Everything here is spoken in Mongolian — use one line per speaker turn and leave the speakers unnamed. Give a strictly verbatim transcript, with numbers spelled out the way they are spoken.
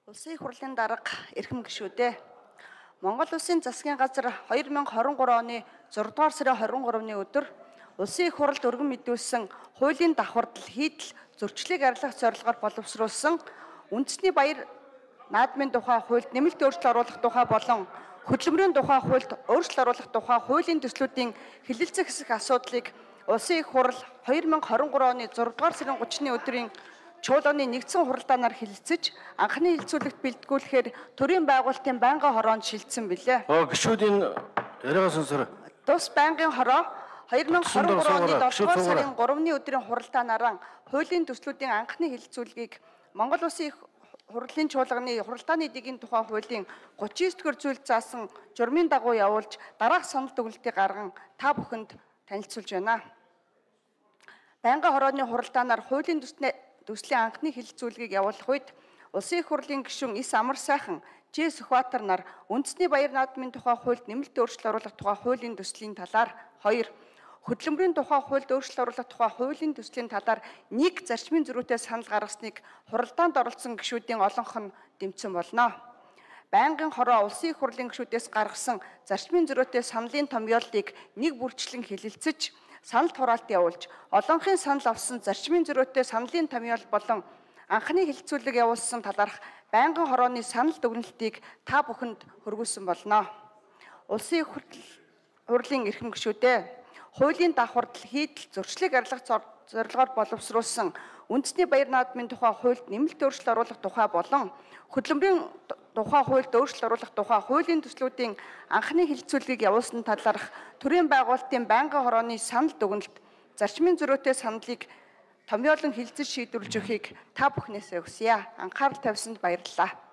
Улсын их хурлын дарга эрхэм гишүүдээ Монгол Улсын засгийн газар хоёр мянга хорин гурав оны зургаадугаар сарын хорин гуравны өдөр Улсын их хурлд өргөн мэдүүлсэн хуулийн давхардал хийдэл зөрчлийг арилгах зорилгоор боловсруулсан үндэсний баяр наадмын тухай хуульд нэмэлт өөрчлөлт оруулах тухай болон хөдөлмөрийн тухай хуульд өөрчлөлт оруулах тухай хуулийн төслүүдийн хэлэлцэх хэсэг асуудлыг Улсын их хурл хоёр мянга хорин гурав оны зургаадугаар сарын гуравны өдрийн чуулганы нэгдсэн хуралдаанаар хэлэлцэж анхны хэлэлцүүлэгт бэлтгүүлэхээр төрийн байгуулалтын байнгын хороонд шилжсэн билээ.
Оо гишүүдийн яриагаа сонсороо.
Тус байнгын хороо хоёр мянга хорин гурав оны долоодугаар сарын гуравны өдрийн хуралдаанаар хуулийн төслүүдийн анхны хэлэлцүүлгийг Монгол Улсын их хурлын чуулганы хуралдааны эдийн тухай хуулийн гучин девять дугаар зүйлд заасан журмын дагуу явуулж дараах санал дүгнэлтийг гарган та бүхэнд танилцуулж байна. Байнгын хорооны хуралдаанаар хуулийн төслийн анхны хэлэлцүүлгийг явуулах үед Улсын их хурлын гишүүн Эс Амар сайхан Ж Сүхбаатар нар үндэсний баяр наадмын тухай хуульд нэмэлт өөрчлөлт оруулах тухай хуулийн төслийн талаар хоёр, хөдөлмөрийн тухай хуульд өөрчлөлт оруулах тухай хуулийн төслийн талаар нэг зарчмын зөрүүтэй санал гаргасныг хуралдаанд оролцсон гишүүдийн олонх нь дэмжсэн болно. Байнгын хороо Улсын их хурлын гишүүдээс гаргасан зарчмын зөрүүтэй саналын томьёолыг нэг бүрчлэн хэлэлцэж санал хураалт явуулж олонхын санал авсан зарчмын зөрүүтэй саналын томьёол болон анхны хэлэлцүүлэг явуулсан талаарх байнгын хорооны санал дүгнэлтийг та бүхэнд хүргүүлсэн болно. Улсын их хурлын эрхэм гишүүдээ хуулийн давхардал хийдэл зөрчлийг арилгах зорилгоор боловсруулсан үндэсний баяр наадмын тухай хуульд нэмэлт өөрчлөлт оруулах тухай болон хөдөлмөрийн тухай хуульд өөрчлөлт оруулах тухай хуулийн төслүүдийн анхны хэлэлцүүлгийг явуулсан талаарх төрийн байгуулалтын байнгын хорооны санал дүгнэлт зарчмын зөрүүтэй саналыг томьёолон хэлэлцэж шийдвэрлэж өгөхийг та бүхнээсээ хүсье. Анхаарал тавьсанд баярлалаа.